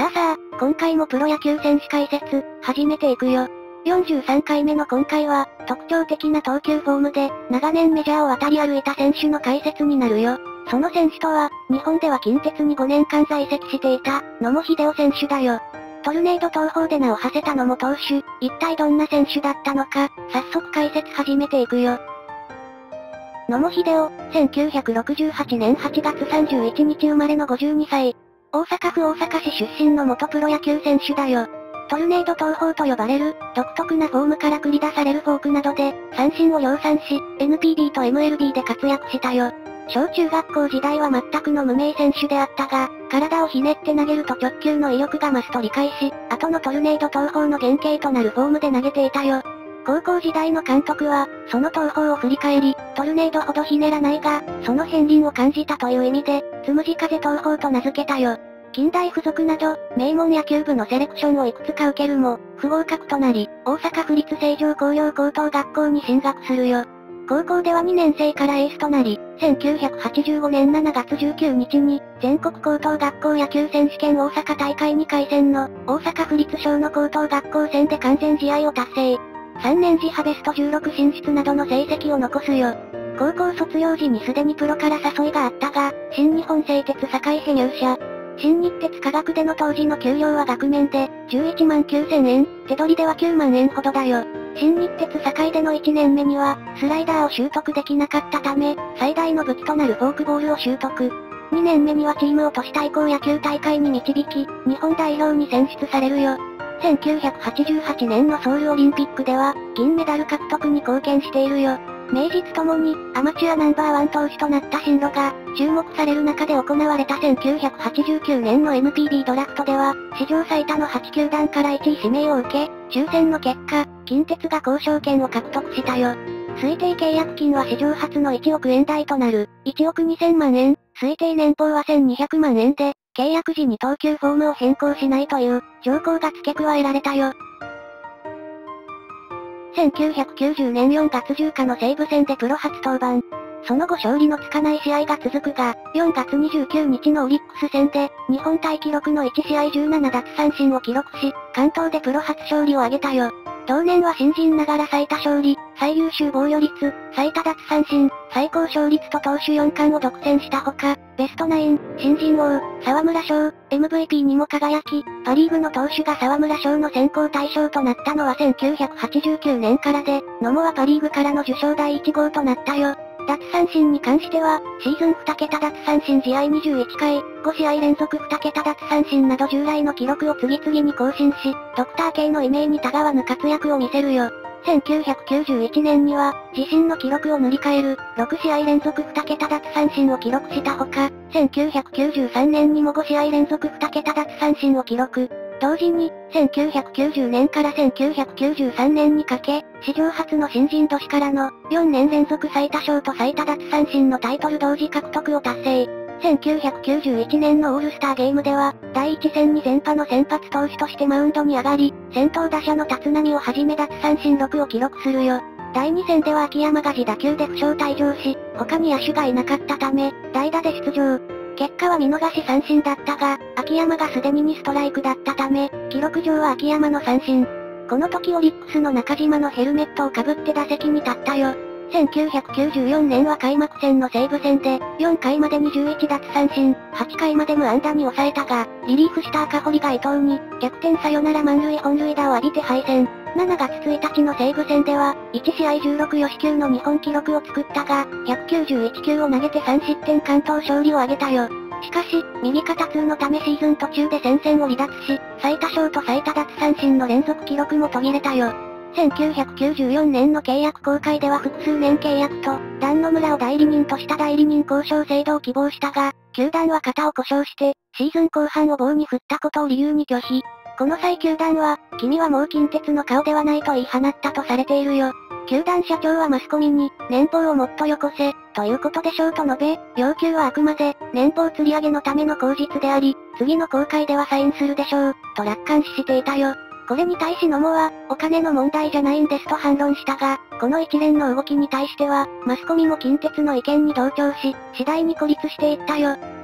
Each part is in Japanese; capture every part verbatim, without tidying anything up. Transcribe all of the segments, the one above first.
さあさあ、今回もプロ野球選手解説、始めていくよ。よんじゅうさんかいめの今回は、特徴的な投球フォームで、長年メジャーを渡り歩いた選手の解説になるよ。その選手とは、日本では近鉄にごねんかん在籍していた、野茂英雄選手だよ。トルネード投法で名を馳せた野茂投手、一体どんな選手だったのか、早速解説始めていくよ。野茂英雄、せんきゅうひゃくろくじゅうはちねんはちがつさんじゅういちにち生まれのごじゅうにさい。大阪府大阪市出身の元プロ野球選手だよ。トルネード投法と呼ばれる、独特なフォームから繰り出されるフォークなどで、三振を量産し、エヌピービー と エムエルビー で活躍したよ。小中学校時代は全くの無名選手であったが、体をひねって投げると直球の威力が増すと理解し、後のトルネード投法の原型となるフォームで投げていたよ。高校時代の監督は、その投法を振り返り、トルネードほどひねらないが、その片鱗を感じたという意味で、つむじ風投法と名付けたよ。近代付属など、名門野球部のセレクションをいくつか受けるも、不合格となり、大阪府立成城工業高等学校に進学するよ。高校ではにねんせいからエースとなり、せんきゅうひゃくはちじゅうごねんしちがつじゅうくにちに、全国高等学校野球選手権大阪大会にかい戦の、大阪府立小野高等学校戦で完全試合を達成。さんねん時ハベストじゅうろく進出などの成績を残すよ。高校卒業時にすでにプロから誘いがあったが、新日本製鉄堺へ入社。新日鉄科学での当時の給料は額面で、じゅういちまんきゅうせんえん、手取りではきゅうまんえんほどだよ。新日鉄堺でのいちねんめには、スライダーを習得できなかったため、最大の武器となるフォークボールを習得。にねんめにはチームを都市対抗野球大会に導き、日本代表に選出されるよ。せんきゅうひゃくはちじゅうはちねんのソウルオリンピックでは、銀メダル獲得に貢献しているよ。名実ともに、アマチュアナンバーワン投手となった進路が、注目される中で行われたせんきゅうひゃくはちじゅうきゅうねんの エヌピービー ドラフトでは、史上最多のはちきゅうだんからいちい指名を受け、抽選の結果、近鉄が交渉権を獲得したよ。推定契約金は史上初のいちおくえん台となる、いちおくにせんまんえん、推定年俸はせんにひゃくまんえんで、契約時に投球フォームを変更しないという、条項が付け加えられたよ。せんきゅうひゃくきゅうじゅうねんよんがつじゅうにちの西武戦でプロ初登板。その後勝利のつかない試合が続くが、よんがつにじゅうくにちのオリックス戦で、日本タイ記録のいちしあいじゅうななだつさんしんを記録し、関東でプロ初勝利を挙げたよ。同年は新人ながら最多勝利、最優秀防御率、最多奪三振、最高勝率と投手よんかんを独占したほか、ベストナイン、新人王、沢村賞、エムブイピー にも輝き、パリーグの投手が沢村賞の選考対象となったのはせんきゅうひゃくはちじゅうきゅうねんからで、野茂はパリーグからの受賞だいいちごうとなったよ。奪三振に関しては、シーズンにけた奪三振試合にじゅういっかい、ごしあい連続にけた奪三振など従来の記録を次々に更新し、ドクター系の異名にたがわぬ活躍を見せるよ。せんきゅうひゃくきゅうじゅういちねんには、自身の記録を塗り替える、ろくしあい連続にけた奪三振を記録したほか、せんきゅうひゃくきゅうじゅうさんねんにもごしあい連続にけた奪三振を記録。同時に、せんきゅうひゃくきゅうじゅうねんからせんきゅうひゃくきゅうじゅうさんねんにかけ、史上初の新人年からの、よんねん連続最多勝と最多奪三振のタイトル同時獲得を達成。せんきゅうひゃくきゅうじゅういちねんのオールスターゲームでは、だいいち戦に先発の先発投手としてマウンドに上がり、先頭打者の立浪をはじめ奪三振ろくを記録するよ。だいに戦では秋山が自打球で負傷退場し、他に野手がいなかったため、代打で出場。結果は見逃し三振だったが、秋山がすでににストライクだったため、記録上は秋山の三振。この時オリックスの中島のヘルメットをかぶって打席に立ったよ。せんきゅうひゃくきゅうじゅうよねんは開幕戦の西武戦で、よんかいまでにじゅういち奪三振、はちかいまで無安打に抑えたが、リリーフした赤堀が伊藤に、逆転サヨナラ満塁本塁打を浴びて敗戦。しちがつついたちの西武戦では、いちしあいじゅうろくよしきゅうの日本記録を作ったが、ひゃくきゅうじゅういちきゅうを投げてさんしってん完投勝利を挙げたよ。しかし、右肩痛のためシーズン途中で戦線を離脱し、最多勝と最多奪三振の連続記録も途切れたよ。せんきゅうひゃくきゅうじゅうよねんの契約更改では複数年契約と、段野村を代理人とした代理人交渉制度を希望したが、球団は肩を故障して、シーズン後半を棒に振ったことを理由に拒否。この際球団は、君はもう近鉄の顔ではないと言い放ったとされているよ。球団社長はマスコミに、年俸をもっとよこせ、ということでしょうと述べ、要求はあくまで、年俸釣り上げのための口実であり、次の公開ではサインするでしょう、と楽観視していたよ。これに対し野茂は、お金の問題じゃないんですと反論したが、この一連の動きに対しては、マスコミも近鉄の意見に同調し、次第に孤立していったよ。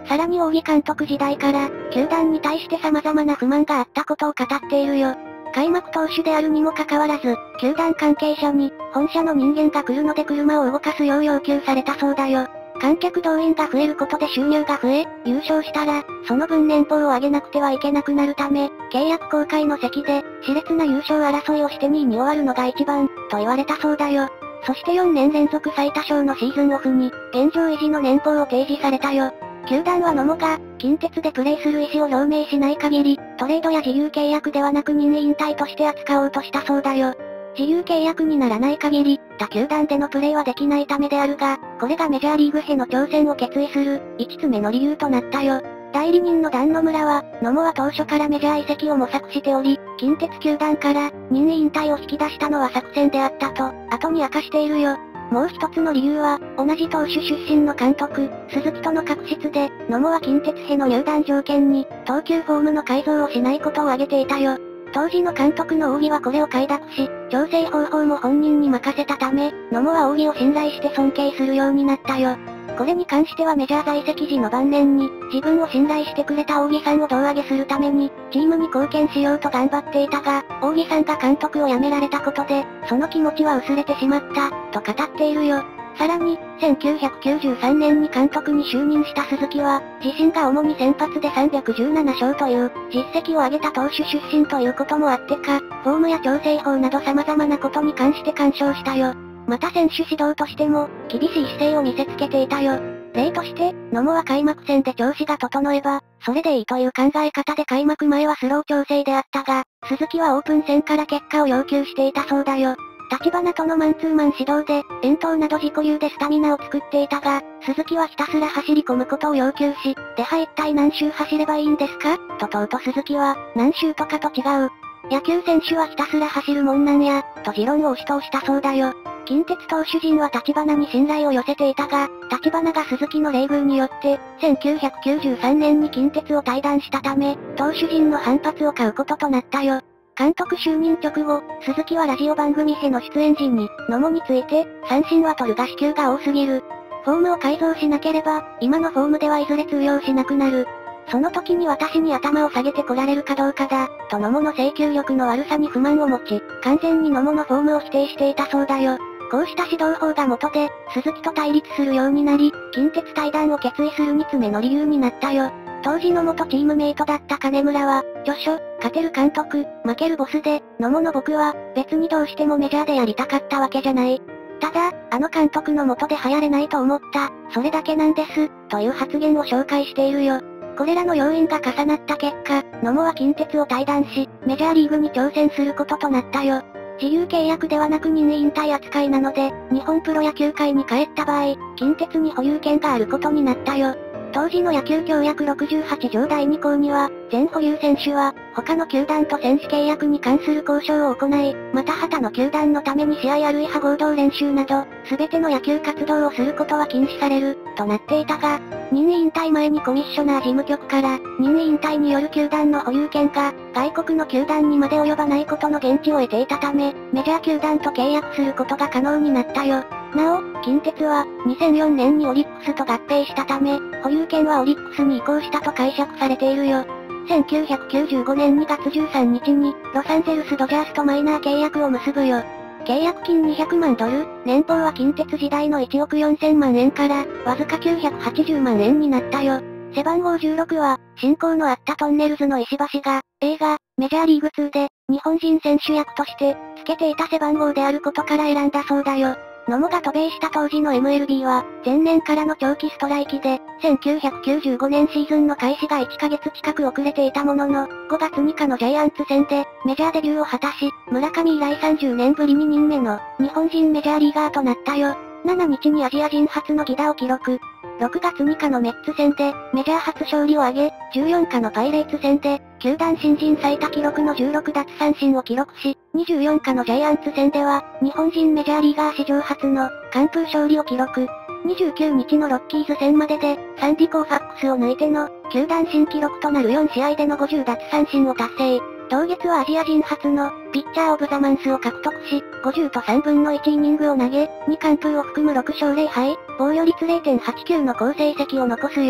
さらに仰木監督時代から、球団に対して様々な不満があったことを語っているよ。開幕投手であるにもかかわらず、球団関係者に、本社の人間が来るので車を動かすよう要求されたそうだよ。観客動員が増えることで収入が増え、優勝したら、その分年俸を上げなくてはいけなくなるため、契約更改の席で、熾烈な優勝争いをしてにいに終わるのが一番、と言われたそうだよ。そしてよねん連続最多勝のシーズンオフに、現状維持の年俸を提示されたよ。球団は野茂が、近鉄でプレーする意思を表明しない限り、トレードや自由契約ではなく任意引退として扱おうとしたそうだよ。自由契約にならない限り、他球団でのプレーはできないためであるが、これがメジャーリーグへの挑戦を決意する、いつつめの理由となったよ。代理人の段野村は、野茂は当初からメジャー移籍を模索しており、近鉄球団から任意引退を引き出したのは作戦であったと、後に明かしているよ。もう一つの理由は、同じ投手出身の監督、鈴木との確執で、野茂は近鉄への入団条件に、投球フォームの改造をしないことを挙げていたよ。当時の監督の仰木はこれを快諾し、調整方法も本人に任せたため、野茂は仰木を信頼して尊敬するようになったよ。これに関してはメジャー在籍時の晩年に、自分を信頼してくれた仰木さんを胴上げするために、チームに貢献しようと頑張っていたが、仰木さんが監督を辞められたことで、その気持ちは薄れてしまった、と語っているよ。さらに、せんきゅうひゃくきゅうじゅうさんねんに監督に就任した鈴木は、自身が主に先発でさんびゃくじゅうなな勝という、実績を上げた投手出身ということもあってか、フォームや調整法など様々なことに関して干渉したよ。また選手指導としても、厳しい姿勢を見せつけていたよ。例として、野茂は開幕戦で調子が整えば、それでいいという考え方で開幕前はスロー調整であったが、鈴木はオープン戦から結果を要求していたそうだよ。立花とのマンツーマン指導で、遠投など自己流でスタミナを作っていたが、鈴木はひたすら走り込むことを要求し、手配一体何周走ればいいんですかと問うと鈴木は、何周とかと違う。野球選手はひたすら走るもんなんや、と持論を押し通したそうだよ。近鉄投手陣は立花に信頼を寄せていたが、立花が鈴木の冷遇によって、せんきゅうひゃくきゅうじゅうさんねんに近鉄を退団したため、投手陣の反発を買うこととなったよ。監督就任直後、鈴木はラジオ番組への出演時に、野茂について、三振は取るが四球が多すぎる。フォームを改造しなければ、今のフォームではいずれ通用しなくなる。その時に私に頭を下げて来られるかどうかだ、と野茂の制球力の悪さに不満を持ち、完全に野茂のフォームを否定していたそうだよ。こうした指導法が元で、鈴木と対立するようになり、近鉄退団を決意するにつめの理由になったよ。当時の元チームメイトだった金村は、著書、勝てる監督、負けるボスで、野茂の僕は、別にどうしてもメジャーでやりたかったわけじゃない。ただ、あの監督の下で流行れないと思った、それだけなんです、という発言を紹介しているよ。これらの要因が重なった結果、野茂は近鉄を退団し、メジャーリーグに挑戦することとなったよ。自由契約ではなく任意引退扱いなので、日本プロ野球界に帰った場合、近鉄に保有権があることになったよ。当時の野球協約ろくじゅうはち条だいに項には、全保有選手は、他の球団と選手契約に関する交渉を行い、また他の球団のために試合あるいは合同練習など、すべての野球活動をすることは禁止される、となっていたが、任意引退前にコミッショナー事務局から、任意引退による球団の保有権が、外国の球団にまで及ばないことの言質を得ていたため、メジャー球団と契約することが可能になったよ。なお、近鉄は、にせんよねんにオリックスと合併したため、保有権はオリックスに移行したと解釈されているよ。せんきゅうひゃくきゅうじゅうごねんにがつじゅうさんにちに、ロサンゼルスドジャースとマイナー契約を結ぶよ。契約金にひゃくまんドル、年俸は近鉄時代のいちおくよんせんまんえんから、わずかきゅうひゃくはちじゅうまんえんになったよ。背番号じゅうろくは、親交のあったトンネルズの石橋が、映画、メジャーリーグツーで、日本人選手役として、つけていた背番号であることから選んだそうだよ。野茂が渡米した当時の エムエルビー は、前年からの長期ストライキで、せんきゅうひゃくきゅうじゅうごねんシーズンの開始がいっかげつ近く遅れていたものの、ごがつにかのジャイアンツ戦で、メジャーデビューを果たし、村上以来さんじゅうねんぶりににんめの、日本人メジャーリーガーとなったよ。しちにちにアジア人初の犠打を記録。ろくがつにかのメッツ戦で、メジャー初勝利を挙げ、じゅうよんかのパイレーツ戦で、球団新人最多記録のじゅうろくだつさんしんを記録し、にじゅうよんかのジャイアンツ戦では、日本人メジャーリーガー史上初の、完封勝利を記録。にじゅうくにちのロッキーズ戦までで、サンディコーファックスを抜いての、球団新記録となるよんしあいでのごじゅうだつさんしんを達成。同月はアジア人初の、ピッチャーオブザマンスを獲得し、ごじゅうとさんぶんのいちイニングを投げ、に完封を含むろくしょうぜろはい、防御率 れいてんはちきゅう の好成績を残すよ。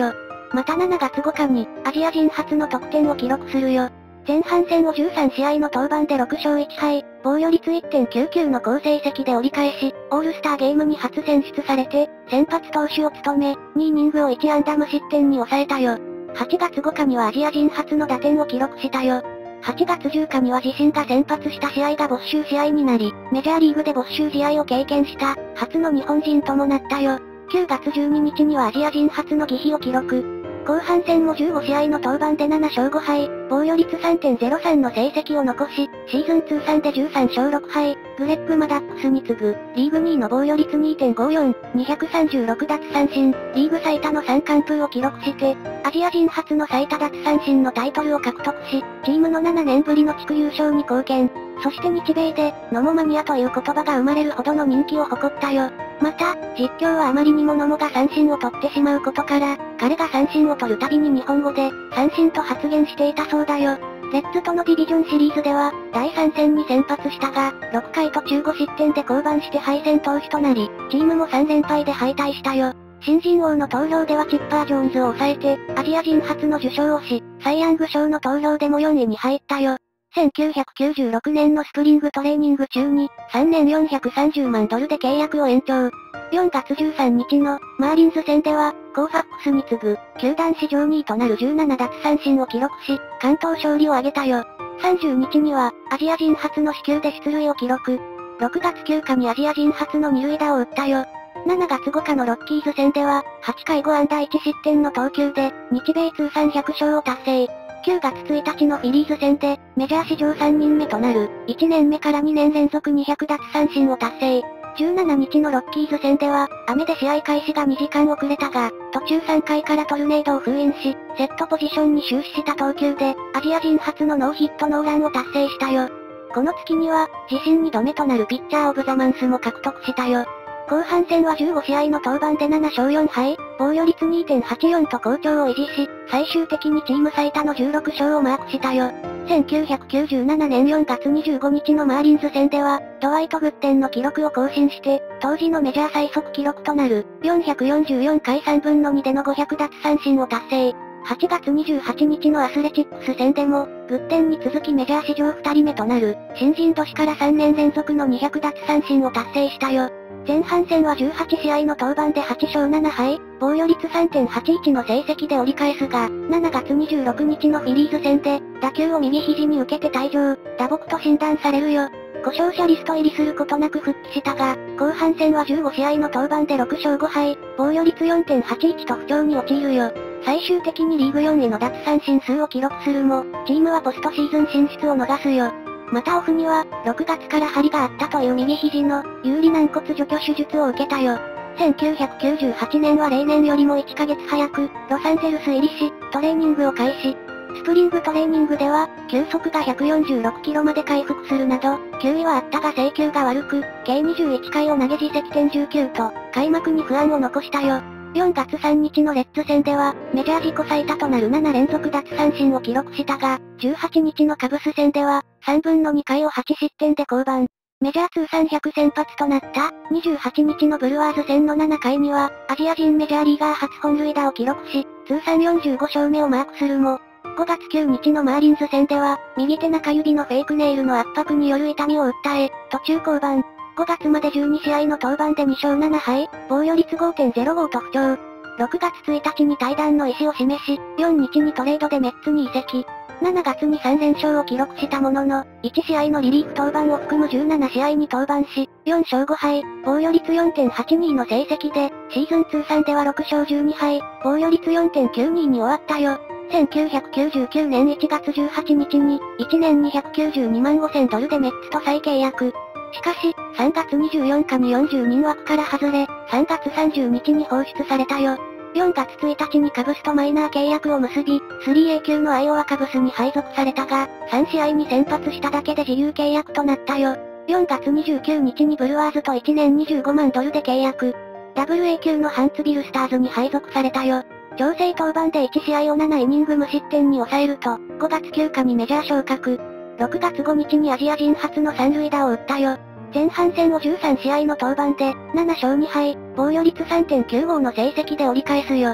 またしちがつごにちに、アジア人初の得点を記録するよ。前半戦をじゅうさんしあいの登板でろくしょういちはい、防御率 いってんきゅうきゅう の好成績で折り返し、オールスターゲームに初選出されて、先発投手を務め、にイニングをいちあんだ無失点に抑えたよ。はちがつごにちにはアジア人初の打点を記録したよ。はちがつじゅうにちには自身が先発した試合が没収試合になり、メジャーリーグで没収試合を経験した、初の日本人ともなったよ。くがつじゅうににちにはアジア人初の疑秘を記録。後半戦もじゅうごしあいの登板でななしょうごはい、防御率 さんてんゼロさん の成績を残し、シーズン通算でじゅうさんしょうろくはい、グレッグ・マダックスに次ぐ、リーグにいの防御率 にてんごよん、にひゃくさんじゅうろくだつさんしん、リーグ最多のさんかんぷうを記録して、アジア人初の最多奪三振のタイトルを獲得し、チームのななねんぶりの地区優勝に貢献。そして日米で、ノモマニアという言葉が生まれるほどの人気を誇ったよ。また、実況はあまりにもノモが三振を取ってしまうことから、彼が三振を取るたびに日本語で、三振と発言していたそうだよ。レッズとのディビジョンシリーズでは、だいさん戦に先発したが、ろっかい途中ごしってんで降板して敗戦投手となり、チームもさんれんぱいで敗退したよ。新人王の投票ではチッパー・ジョーンズを抑えて、アジア人初の受賞をし、サイ・ヤング賞の投票でもよんいに入ったよ。せんきゅうひゃくきゅうじゅうろくねんのスプリングトレーニング中に、さんねんよんひゃくさんじゅうまんドルで契約を延長。よんがつじゅうさんにちの、マーリンズ戦では、コーファックスに次ぐ、球団史上にいとなるじゅうななだつさんしんを記録し、完投勝利を挙げたよ。さんじゅうにちには、アジア人初の死球で出塁を記録。ろくがつきゅうにちにアジア人初の二塁打を打ったよ。しちがつごにちのロッキーズ戦では、はちかいごあんだいちしってんの投球で、日米通算ひゃくしょうを達成。くがつついたちのフィリーズ戦で、メジャー史上さんにんめとなる、いちねんめからにねんれんぞくにひゃくだつさんしんを達成。じゅうしちにちのロッキーズ戦では、雨で試合開始がにじかん遅れたが、途中さんかいからトルネードを封印し、セットポジションに終始した投球で、アジア人初のノーヒットノーランを達成したよ。この月には、自身にどめとなるピッチャーオブザマンスも獲得したよ。後半戦はじゅうごしあいの登板でななしょうよんはい、防御率 にてんはちよん と好調を維持し、最終的にチーム最多のじゅうろくしょうをマークしたよ。せんきゅうひゃくきゅうじゅうななねんよんがつにじゅうごにちのマーリンズ戦では、ドワイト・グッテンの記録を更新して、当時のメジャー最速記録となる、よんひゃくよんじゅうよんかいさんぶんのにでのごひゃくだつ三振を達成。はちがつにじゅうはちにちのアスレチックス戦でも、グッテンに続きメジャー史上ふたりめとなる、新人年からさんねんれんぞくのにひゃくだつ三振を達成したよ。前半戦はじゅうはちしあいの登板ではちしょうななはい、防御率 さんてんはちいち の成績で折り返すが、しちがつにじゅうろくにちのフィリーズ戦で、打球を右肘に受けて退場、打撲と診断されるよ。故障者リスト入りすることなく復帰したが、後半戦はじゅうごしあいの登板でろくしょうごはい、防御率 よんてんはちいち と不調に陥るよ。最終的にリーグよんいの奪三振数を記録するも、チームはポストシーズン進出を逃すよ。またオフには、ろくがつから張りがあったという右肘の、有利軟骨除去手術を受けたよ。せんきゅうひゃくきゅうじゅうはちねんは例年よりもいっかげつ早く、ロサンゼルス入りし、トレーニングを開始。スプリングトレーニングでは、球速がひゃくよんじゅうろくキロまで回復するなど、球威はあったが制球が悪く、計にじゅういっかいを投げ自責点じゅうきゅうと、開幕に不安を残したよ。よんがつさんにちのレッズ戦では、メジャー自己最多となるななれんぞく奪三振を記録したが、じゅうはちにちのカブス戦では、さんぶんのにかいをはちしってんで降板。メジャー通算ひゃくせんぱつとなった、にじゅうはちにちのブルワーズ戦のななかいには、アジア人メジャーリーガー初本塁打を記録し、通算よんじゅうごしょうめをマークするも、ごがつくにちのマーリンズ戦では、右手中指のフェイクネイルの圧迫による痛みを訴え、途中降板。ごがつまでじゅうにしあいの登板でにしょうななはい、防御率 ごてんゼロご と不調。ろくがつついたちに退団の意思を示し、よっかにトレードでメッツに移籍。しちがつにさんれんしょうを記録したものの、いちしあいのリリーフ登板を含むじゅうななしあいに登板し、よんしょうごはい、防御率 よんてんはちに の成績で、シーズン通算ではろくしょうじゅうにはい、防御率 よんてんきゅうに に終わったよ。せんきゅうひゃくきゅうじゅうきゅうねんいちがつじゅうはちにちに、いちねんにひゃくきゅうじゅうにまんごせんドルでメッツと再契約。しかし、さんがつにじゅうよっかによんじゅうにん枠から外れ、さんがつさんじゅうにちに放出されたよ。よんがつついたちにカブスとマイナー契約を結び、スリーエー 級のアイオワカブスに配属されたが、さんしあいに先発しただけで自由契約となったよ。よんがつにじゅうくにちにブルワーズといちねんにじゅうごまんドルで契約。ダブルエー 級のハンツビルスターズに配属されたよ。調整登板でいちしあいをななイニング無失点に抑えると、ごがつくにちにメジャー昇格。ろくがつごにちにアジア人初の三塁打を打ったよ。前半戦をじゅうさんしあいの登板で、ななしょうにはい、防御率 さんてんきゅうご の成績で折り返すよ。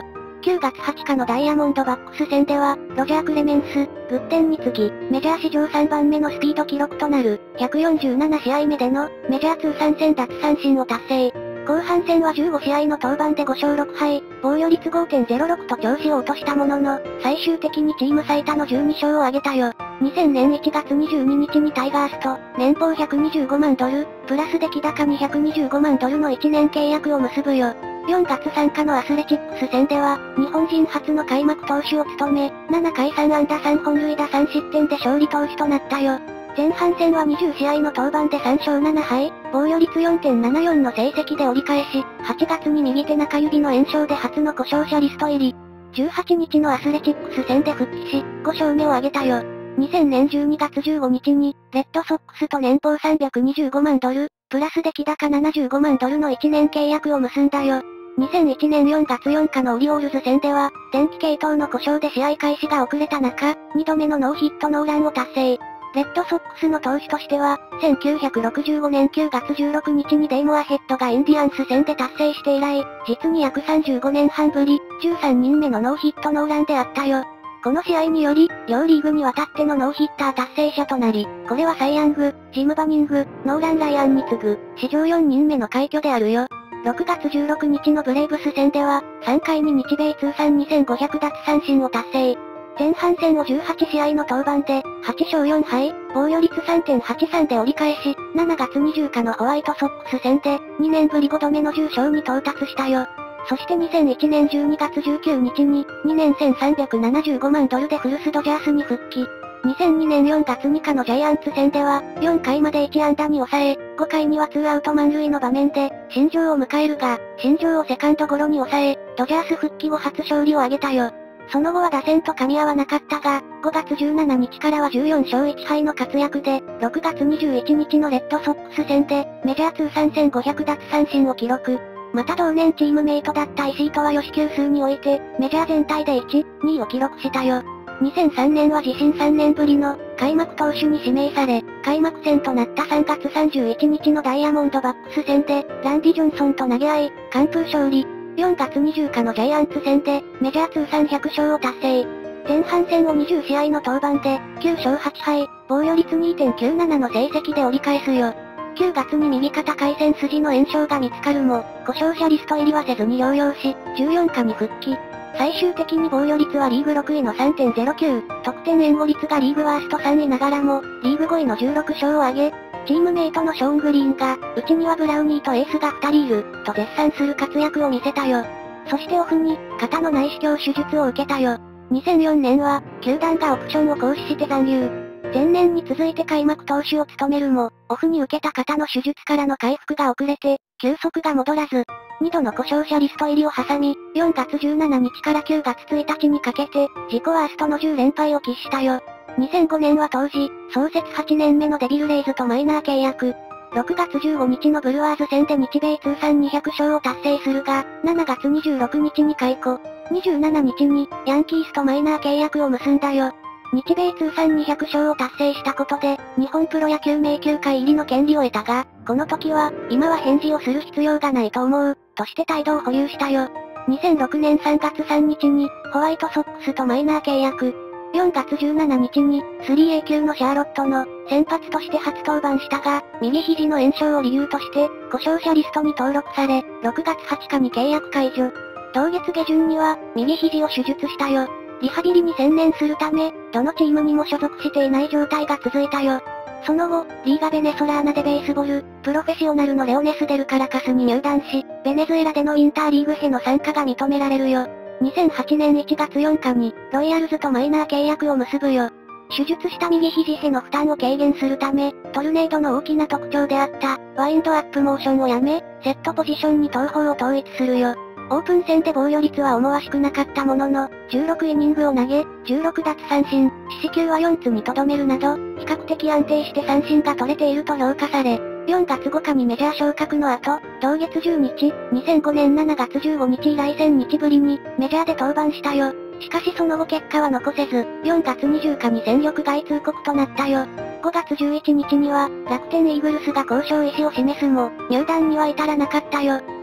くがつはつかのダイヤモンドバックス戦では、ロジャー・クレメンス、グッテンに次ぎ、メジャー史上さんばんめのスピード記録となる、ひゃくよんじゅうななしあいめでの、メジャー通算せん奪三振を達成。後半戦はじゅうごしあいの登板でごしょうろくはい、防御率 ごてんゼロろく と調子を落としたものの、最終的にチーム最多のじゅうにしょうを挙げたよ。にせんねんいちがつにじゅうににちにタイガースと、年俸ひゃくにじゅうごまんドル、プラス出来高にひゃくにじゅうごまんドルのいちねん契約を結ぶよ。よんがつ参加のアスレチックス戦では、日本人初の開幕投手を務め、ななかいさんあんださんほんるいださんしってんで勝利投手となったよ。前半戦はにじゅうしあいの登板でさんしょうななはい、防御率 よんてんななよん の成績で折り返し、はちがつに右手中指の炎症で初の故障者リスト入り。じゅうはちにちのアスレチックス戦で復帰し、ごしょうめを挙げたよ。にせんねんじゅうにがつじゅうごにちに、レッドソックスと年俸さんびゃくにじゅうごまんドル、プラス出来高ななじゅうごまんドルのいちねん契約を結んだよ。にせんいちねんよんがつよっかのオリオールズ戦では、電気系統の故障で試合開始が遅れた中、にどめのノーヒットノーランを達成。レッドソックスの投手としては、せんきゅうひゃくろくじゅうごねんくがつじゅうろくにちにデイモアヘッドがインディアンス戦で達成して以来、実に約さんじゅうごねんはんぶり、じゅうさんにんめのノーヒットノーランであったよ。この試合により、両リーグにわたってのノーヒッター達成者となり、これはサイ・ヤング、ジム・バニング、ノーラン・ライアンに次ぐ、史上よにんめの快挙であるよ。ろくがつじゅうろくにちのブレイブス戦では、さんかいに日米通算にせんごひゃくだつさんしんを達成。前半戦をじゅうはちしあいの登板で、はちしょうよんはい、防御率 さんてんはちさん で折り返し、しちがつにじゅうにちのホワイトソックス戦で、にねんぶりごどめのじゅうしょうに到達したよ。そしてにせんいちねんじゅうにがつじゅうくにちに、にねんせんさんびゃくななじゅうごまんドルでフルスドジャースに復帰。にせんにねんよんがつにかのジャイアンツ戦では、よんかいまでいちあんだに抑え、ごかいにはツーアウト満塁の場面で、新庄を迎えるが、新庄をセカンドゴロに抑え、ドジャース復帰後初勝利を挙げたよ。その後は打線と噛み合わなかったが、ごがつじゅうしちにちからはじゅうよんしょういちはいの活躍で、ろくがつにじゅういちにちのレッドソックス戦で、メジャー通算せんごひゃくだつさんしんを記録。また同年チームメイトだった石井とはよし球数において、メジャー全体でいち、にいを記録したよ。にせんさんねんは自身さんねんぶりの開幕投手に指名され、開幕戦となったさんがつさんじゅういちにちのダイヤモンドバックス戦で、ランディ・ジョンソンと投げ合い、完封勝利。よんがつにじゅうにちのジャイアンツ戦で、メジャー通算ひゃくしょうを達成。前半戦をにじゅうしあいの登板で、きゅうしょうはちはい、防御率 にてんきゅうなな の成績で折り返すよ。くがつに右肩回線筋の炎症が見つかるも、故障者リスト入りはせずに療養し、じゅうよっかに復帰。最終的に防御率はリーグろくいの さんてんゼロきゅう、得点援護率がリーグワーストさんいながらも、リーグごいのじゅうろくしょうを挙げ、チームメイトのショーン・グリーンが、うちにはブラウニーとエースがふたりいる、と絶賛する活躍を見せたよ。そしてオフに、肩の内視鏡手術を受けたよ。にせんよねんは、球団がオプションを行使して残留。前年に続いて開幕投手を務めるも、オフに受けた肩の手術からの回復が遅れて、球速が戻らず、にどの故障者リスト入りを挟み、よんがつじゅうしちにちからくがつついたちにかけて、自己ワーストのじゅうれんぱいを喫したよ。にせんごねんは当時、創設はちねんめのデビルレイズとマイナー契約。ろくがつじゅうごにちのブルワーズ戦で日米通算にひゃくしょうを達成するが、しちがつにじゅうろくにちに解雇。にじゅうしちにちに、ヤンキースとマイナー契約を結んだよ。日米通算にひゃくしょうを達成したことで、日本プロ野球名球会入りの権利を得たが、この時は、今は返事をする必要がないと思う、として態度を保留したよ。にせんろくねんさんがつさんにちに、ホワイトソックスとマイナー契約。よんがつじゅうしちにちに、スリーエー 級のシャーロットの、先発として初登板したが、右肘の炎症を理由として、故障者リストに登録され、ろくがつはつかに契約解除。同月下旬には、右肘を手術したよ。リハビリに専念するため、どのチームにも所属していない状態が続いたよ。その後、リーガベネソラーナでベースボール、プロフェッショナルのレオネス・デル・カラカスに入団し、ベネズエラでのインターリーグへの参加が認められるよ。にせんはちねんいちがつよっかに、ロイヤルズとマイナー契約を結ぶよ。手術した右肘への負担を軽減するため、トルネードの大きな特徴であった、ワインドアップモーションをやめ、セットポジションに投法を統一するよ。オープン戦で防御率は思わしくなかったものの、じゅうろくイニングを投げ、じゅうろくだつさんしん、四死球はよっつにとどめるなど、比較的安定して三振が取れていると評価され、よんがつごかにメジャー昇格の後、同月じゅうにち、にせんごねんしちがつじゅうごにち以来せんにちぶりに、メジャーで登板したよ。しかしその後結果は残せず、よんがつにじゅうにちに戦力外通告となったよ。ごがつじゅういちにちには、楽天イーグルスが交渉意思を示すも、入団には至らなかったよ。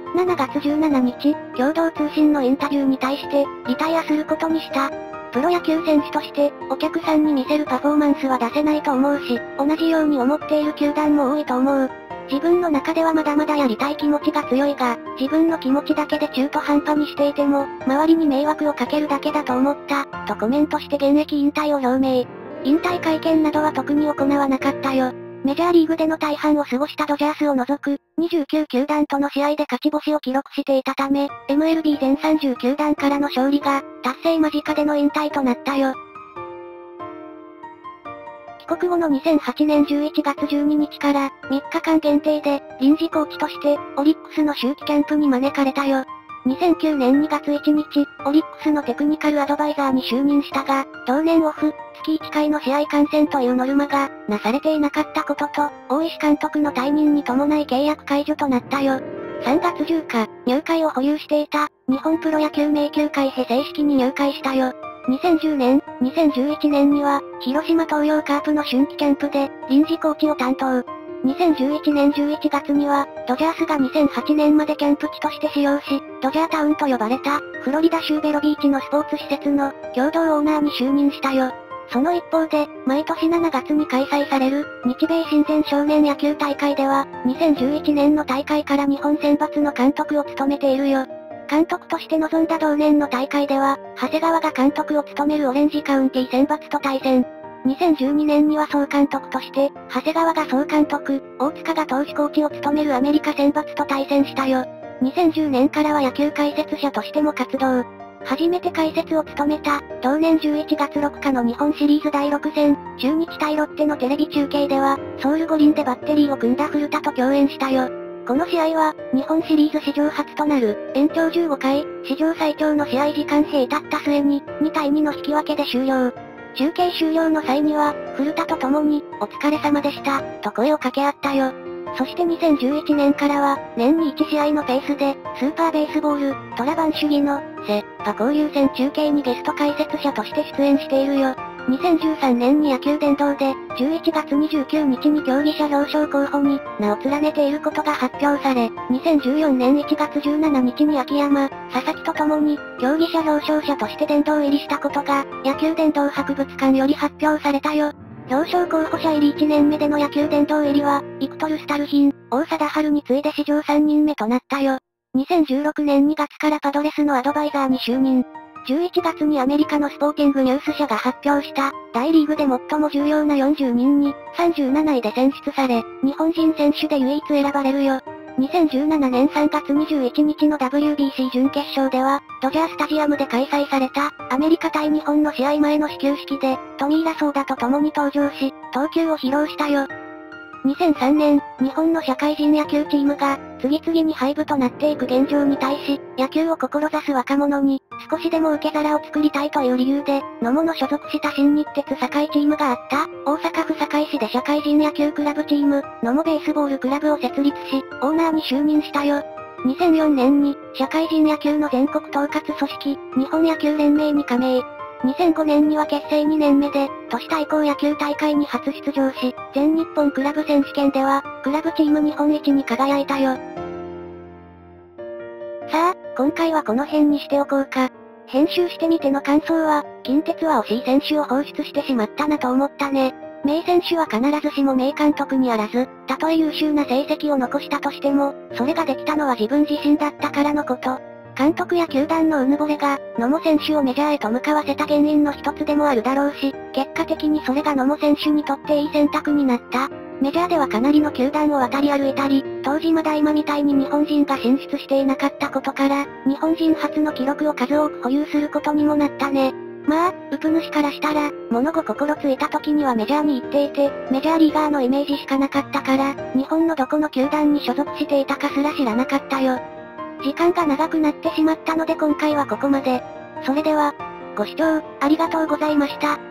しちがつじゅうしちにち、共同通信のインタビューに対して、リタイアすることにした。プロ野球選手として、お客さんに見せるパフォーマンスは出せないと思うし、同じように思っている球団も多いと思う。自分の中ではまだまだやりたい気持ちが強いが、自分の気持ちだけで中途半端にしていても、周りに迷惑をかけるだけだと思った、とコメントして現役引退を表明。引退会見などは特に行わなかったよ。メジャーリーグでの大半を過ごしたドジャースを除く、にじゅうきゅうきゅうだんとの試合で勝ち星を記録していたため、エムエルビー 全さんじゅうきゅうだんからの勝利が、達成間近での引退となったよ。帰国後のにせんはちねんじゅういちがつじゅうににちから、みっかかん限定で、臨時コーチとして、オリックスの秋季キャンプに招かれたよ。にせんきゅうねんにがついちにち、オリックスのテクニカルアドバイザーに就任したが、同年オフ、月いっかいの試合観戦というノルマが、なされていなかったことと、大石監督の退任に伴い契約解除となったよ。さんがつじゅうににち、入会を保有していた、日本プロ野球名球会へ正式に入会したよ。にせんじゅうねん、にせんじゅういちねんには、広島東洋カープの春季キャンプで、臨時コーチを担当。にせんじゅういちねんじゅういちがつには、ドジャースがにせんはちねんまでキャンプ地として使用し、ドジャータウンと呼ばれた、フロリダ州ベロビーチのスポーツ施設の、共同オーナーに就任したよ。その一方で、毎年しちがつに開催される、日米親善少年野球大会では、にせんじゅういちねんの大会から日本選抜の監督を務めているよ。監督として臨んだ同年の大会では、長谷川が監督を務めるオレンジカウンティ選抜と対戦。にせんじゅうにねんには総監督として、長谷川が総監督、大塚が投手コーチを務めるアメリカ選抜と対戦したよ。にせんじゅうねんからは野球解説者としても活動。初めて解説を務めた、同年じゅういちがつろくかの日本シリーズだいろくせん、中日対ロッテのテレビ中継では、ソウル五輪でバッテリーを組んだ古田と共演したよ。この試合は、日本シリーズ史上初となる、延長じゅうごかい、史上最長の試合時間へ至った末に、にたいにの引き分けで終了。中継終了の際には、古田と共に、お疲れ様でした、と声を掛け合ったよ。そしてにせんじゅういちねんからは、年にいち試合のペースで、スーパーベースボール、虎番主義の、セ・パ交流戦中継にゲスト解説者として出演しているよ。にせんじゅうさんねんに野球殿堂で、じゅういちがつにじゅうくにちに競技者表彰候補に、名を連ねていることが発表され、にせんじゅうよねんいちがつじゅうしちにちに秋山、佐々木と共に、競技者表彰者として殿堂入りしたことが、野球殿堂博物館より発表されたよ。表彰候補者入りいちねんめでの野球殿堂入りは、イクトル・スタルヒン、王貞治に次いで史上さんにんめとなったよ。にせんじゅうろくねんにがつからパドレスのアドバイザーに就任。じゅういちがつにアメリカのスポーティングニュース社が発表した、大リーグで最も重要なよんじゅうにんに、さんじゅうなないで選出され、日本人選手で唯一選ばれるよ。にせんじゅうななねんさんがつにじゅういちにちの ダブリュービーシー 準決勝では、ドジャースタジアムで開催された、アメリカ対日本の試合前の始球式で、トミーラ・ソーダと共に登場し、投球を披露したよ。にせんさんねん、日本の社会人野球チームが、次々に廃部となっていく現状に対し、野球を志す若者に、少しでも受け皿を作りたいという理由で、野茂の所属した新日鉄堺チームがあった、大阪府堺市で社会人野球クラブチーム、野茂ベースボールクラブを設立し、オーナーに就任したよ。にせんよねんに、社会人野球の全国統括組織、日本野球連盟に加盟。にせんごねんには結成にねんめで、都市対抗野球大会に初出場し、全日本クラブ選手権では、クラブチーム日本一に輝いたよ。さあ、今回はこの辺にしておこうか。編集してみての感想は、近鉄は惜しい選手を放出してしまったなと思ったね。名選手は必ずしも名監督にあらず、たとえ優秀な成績を残したとしても、それができたのは自分自身だったからのこと。監督や球団のうぬぼれが、野茂選手をメジャーへと向かわせた原因の一つでもあるだろうし、結果的にそれが野茂選手にとっていい選択になった。メジャーではかなりの球団を渡り歩いたり、当時まだ今みたいに日本人が進出していなかったことから、日本人初の記録を数多く保有することにもなったね。まあ、ウプ主からしたら、物心ついた時にはメジャーに行っていて、メジャーリーガーのイメージしかなかったから、日本のどこの球団に所属していたかすら知らなかったよ。時間が長くなってしまったので今回はここまで。それでは、ご視聴、ありがとうございました。